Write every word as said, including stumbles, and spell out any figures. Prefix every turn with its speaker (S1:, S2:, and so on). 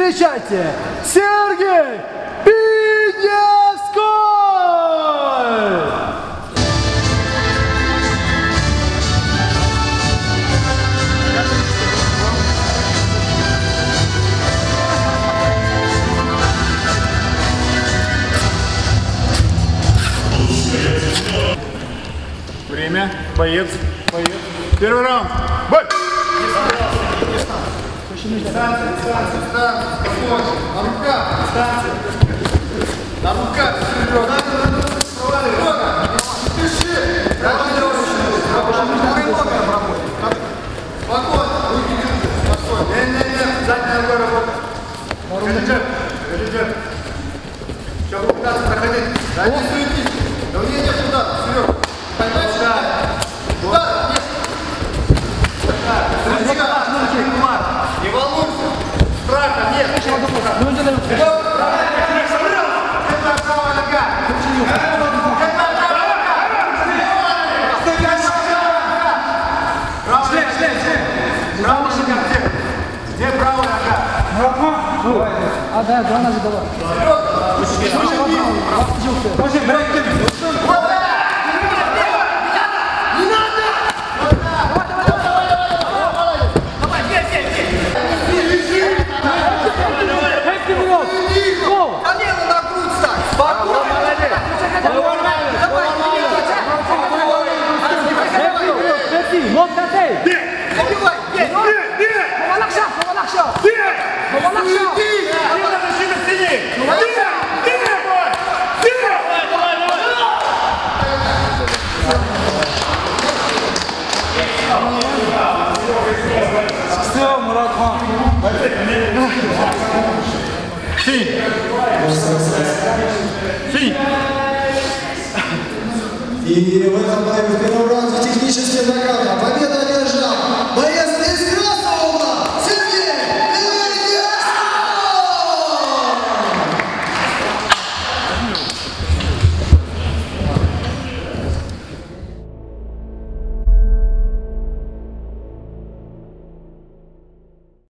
S1: Встречайте, Сергей Пиневской!
S2: Время. Боец. Боец. Первый раунд. Бой!
S3: Дистанция, дистанция, дистанция, спокойно. На руках. Дистанция. На руках. Вперед. Спокойно. Спеши. Спокойно. Руки держи. Спокойно. Не, не, не. Задняя нога работает. Режим. Режим. Сейчас будем пытаться проходить. Да не суетись. Да у меня нет удара. Вперед. Поймай сюда. Удар. Нет. Не волнуйся. Страха нет. Это правая нога. Это правая нога. Шлем, шлем, шлем. Правая нога где? Где правая нога?
S1: А, да, два ножа давай.
S2: Фи! Фи!
S4: И в этом тайме в первом раунде